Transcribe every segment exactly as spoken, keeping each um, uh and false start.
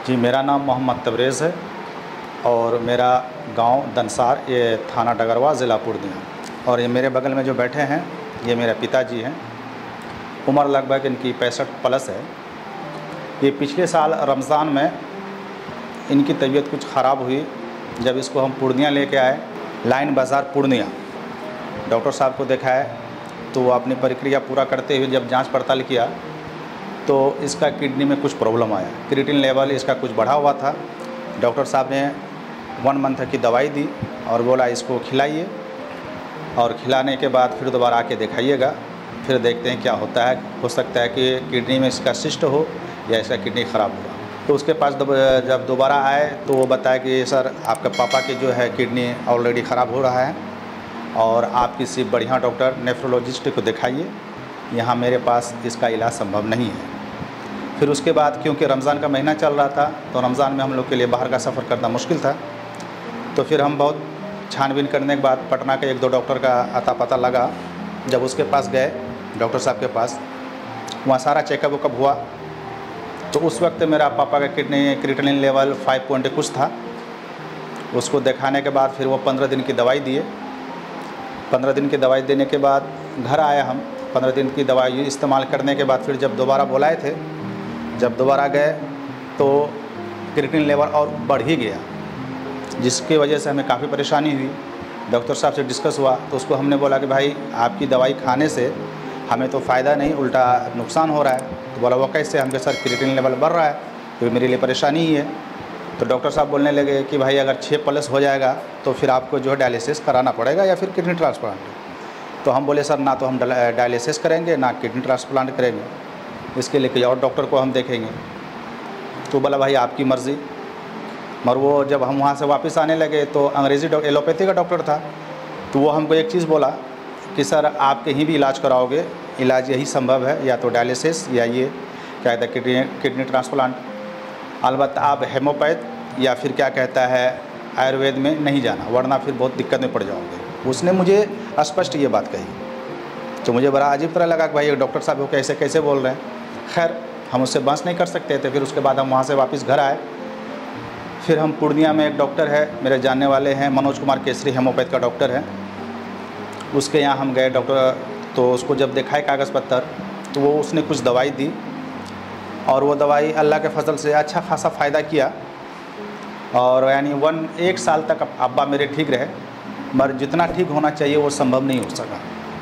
जी, मेरा नाम मोहम्मद तबरेज़ है और मेरा गांव दनसार, ये थाना डगरवा, ज़िला पूर्णिया। और ये मेरे बगल में जो बैठे हैं ये मेरे पिताजी हैं। उम्र लगभग इनकी पैंसठ प्लस है। ये पिछले साल रमज़ान में इनकी तबीयत कुछ ख़राब हुई। जब इसको हम पूर्णिया लेके आए, लाइन बाज़ार पूर्णिया, डॉक्टर साहब को दिखाए तो वो अपनी प्रक्रिया पूरा करते हुए जब जांच पड़ताल किया तो इसका किडनी में कुछ प्रॉब्लम आया। क्रिएटिन लेवल इसका कुछ बढ़ा हुआ था। डॉक्टर साहब ने वन मंथ की दवाई दी और बोला इसको खिलाइए, और खिलाने के बाद फिर दोबारा आके दिखाइएगा, फिर देखते हैं क्या होता है। हो सकता है कि किडनी में इसका सिस्ट हो या इसका किडनी ख़राब हुआ। तो उसके पास जब दोबारा आए तो वो बताया कि सर आपके पापा की जो है किडनी ऑलरेडी ख़राब हो रहा है और आप किसी बढ़िया डॉक्टर नेफ्रोलॉजिस्ट को दिखाइए, यहाँ मेरे पास इसका इलाज संभव नहीं है। फिर उसके बाद क्योंकि रमज़ान का महीना चल रहा था तो रमज़ान में हम लोग के लिए बाहर का सफ़र करना मुश्किल था, तो फिर हम बहुत छानबीन करने के बाद पटना के एक दो डॉक्टर का अता पता लगा। जब उसके पास गए, डॉक्टर साहब के पास, वहाँ सारा चेकअप वकअप हुआ तो उस वक्त मेरा पापा का kidney creatinine level five point कुछ था। उसको दिखाने के बाद फिर वो पंद्रह दिन की दवाई दिए। पंद्रह दिन की दवाई देने के बाद घर आए हम। पंद्रह दिन की दवाई इस्तेमाल करने के बाद फिर जब दोबारा बुलाए थे, जब दोबारा गए तो क्रिएटिनिन लेवल और बढ़ ही गया, जिसकी वजह से हमें काफ़ी परेशानी हुई। डॉक्टर साहब से डिस्कस हुआ तो उसको हमने बोला कि भाई आपकी दवाई खाने से हमें तो फ़ायदा नहीं, उल्टा नुकसान हो रहा है। तो बोला वो कैसे? हमके सर क्रिएटिनिन लेवल बढ़ रहा है तो मेरे लिए परेशानी ही है। तो डॉक्टर साहब बोलने लगे कि भाई अगर छः प्लस हो जाएगा तो फिर आपको जो है डायलिसिस कराना पड़ेगा या फिर किडनी ट्रांसप्लांट। तो हम बोले सर ना तो हम डायलिसिस करेंगे ना किडनी ट्रांसप्लांट करेंगे, इसके लिए कोई और डॉक्टर को हम देखेंगे। तो बोला भाई आपकी मर्ज़ी। मगर वो जब हम वहाँ से वापस आने लगे तो अंग्रेज़ी डॉक्टर, एलोपैथी का डॉक्टर था, तो वो हमको एक चीज़ बोला कि सर आप कहीं भी इलाज कराओगे, इलाज यही संभव है, या तो डायलिसिस या ये क्या कहता है किडनी किडनी ट्रांसप्लांट। अलबत्ता आप हेमोपैथ या फिर क्या कहता है आयुर्वेद में नहीं जाना, वरना फिर बहुत दिक्कत में पड़ जाओगे। उसने मुझे स्पष्ट ये बात कही तो मुझे बड़ा अजीब तरह लगा कि भाई डॉक्टर साहब वो कैसे कैसे बोल रहे हैं। खैर हम उससे बहस नहीं कर सकते थे। फिर उसके बाद हम वहाँ से वापस घर आए। फिर हम पूर्णिया में एक डॉक्टर है मेरे जानने वाले हैं, मनोज कुमार केसरी, हेमोपैथ का डॉक्टर है, उसके यहाँ हम गए। डॉक्टर तो उसको जब दिखाए कागज़ पत्तर तो वो उसने कुछ दवाई दी और वो दवाई अल्लाह के फजल से अच्छा खासा फ़ायदा किया। और यानी वन एक साल तक अब्बा मेरे ठीक रहे, मगर जितना ठीक होना चाहिए वो संभव नहीं हो सका।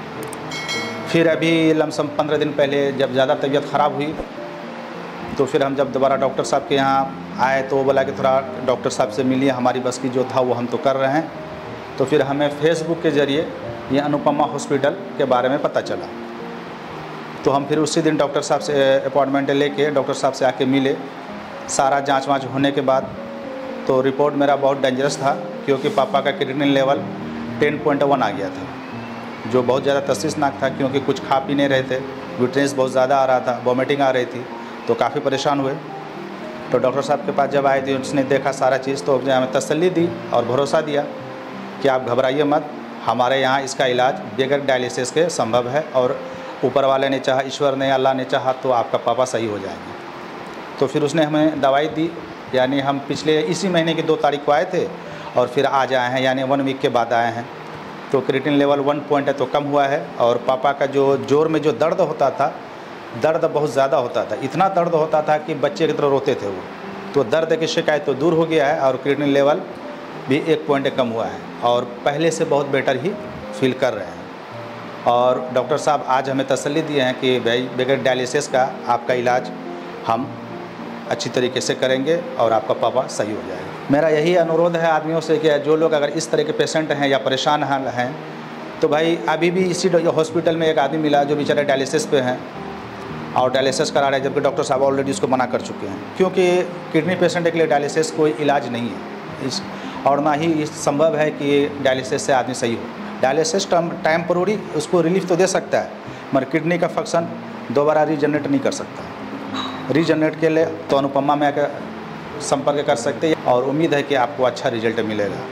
फिर अभी लमसम पंद्रह दिन पहले जब ज़्यादा तबीयत ख़राब हुई तो फिर हम जब दोबारा डॉक्टर साहब के यहाँ आए तो वो बोला कि थोड़ा डॉक्टर साहब से मिलिए, हमारी बस की जो था वो हम तो कर रहे हैं। तो फिर हमें फेसबुक के ज़रिए ये अनुपमा हॉस्पिटल के बारे में पता चला। तो हम फिर उसी दिन डॉक्टर साहब से अपॉइंटमेंट लेके डॉक्टर साहब से आके मिले। सारा जांच वाँच होने के बाद तो रिपोर्ट मेरा बहुत डेंजरस था, क्योंकि पापा का creatinine level ten point one आ गया था, जो बहुत ज़्यादा तशवीशनाक था, क्योंकि कुछ खा पी नहीं रहे थे, विटनेस बहुत ज़्यादा आ रहा था, वॉमिटिंग आ रही थी, तो काफ़ी परेशान हुए। तो डॉक्टर साहब के पास जब आए थे उसने देखा सारा चीज़ तो हमें तसल्ली दी और भरोसा दिया कि आप घबराइए मत, हमारे यहाँ इसका इलाज बगैर डायलिसिस के संभव है, और ऊपर वाले ने चाहा, ईश्वर ने, अल्लाह ने चाहा तो आपका पापा सही हो जाएंगे। तो फिर उसने हमें दवाई दी। यानी हम पिछले इसी महीने की दो तारीख को आए थे और फिर आज आए हैं, यानी वन वीक के बाद आए हैं। तो क्रिएटिनिन लेवल वन पॉइंट है तो कम हुआ है, और पापा का जो जोर में जो दर्द होता था, दर्द बहुत ज़्यादा होता था, इतना दर्द होता था कि बच्चे की तरह रोते थे वो। तो दर्द की शिकायत तो दूर हो गया है और क्रिएटिनिन लेवल भी एक पॉइंट कम हुआ है और पहले से बहुत बेटर ही फील कर रहे हैं। और डॉक्टर साहब आज हमें तसल्ली दिए हैं कि भाई बगैर डायलिसिस का आपका इलाज हम अच्छी तरीके से करेंगे और आपका पापा सही हो जाएगा। मेरा यही अनुरोध है आदमियों से कि जो लोग अगर इस तरह के पेशेंट हैं या परेशान हैं तो भाई अभी भी इसी हॉस्पिटल में एक आदमी मिला जो बेचारे डायलिसिस पे हैं और डायलिसिस करा रहे हैं, जबकि डॉक्टर साहब ऑलरेडी उसको मना कर चुके हैं, क्योंकि किडनी पेशेंट के लिए डायलिसिस कोई इलाज नहीं है इस, और ना ही इस संभव है कि डायलिसिस से आदमी सही हो। डायलिसिस टेम्पररी उसको रिलीफ तो दे सकता है, मगर किडनी का फंक्शन दोबारा रीजनरेट नहीं कर सकता। रीजनरेट के लिए तो अनुपमा में आकर संपर्क कर सकते हैं और उम्मीद है कि आपको अच्छा रिजल्ट मिलेगा।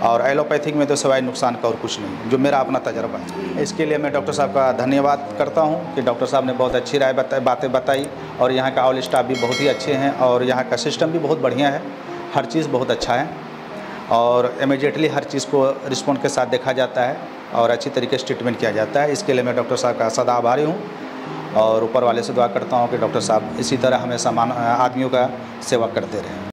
और एलोपैथिक में तो सिवाय नुकसान का और कुछ नहीं, जो मेरा अपना तजर्बा है। इसके लिए मैं डॉक्टर साहब का धन्यवाद करता हूँ कि डॉक्टर साहब ने बहुत अच्छी राय बताई, बातें बताई, और यहाँ का ऑल स्टाफ भी बहुत ही अच्छे हैं, और यहाँ का सिस्टम भी बहुत बढ़िया है, हर चीज़ बहुत अच्छा है, और इमीडिएटली हर चीज़ को रिस्पॉन्ड के साथ देखा जाता है और अच्छी तरीके से ट्रीटमेंट किया जाता है। इसके लिए मैं डॉक्टर साहब का सदा आभारी हूँ, और ऊपर वाले से दुआ करता हूँ कि डॉक्टर साहब इसी तरह हमेशा मान आदमियों का सेवा करते रहें।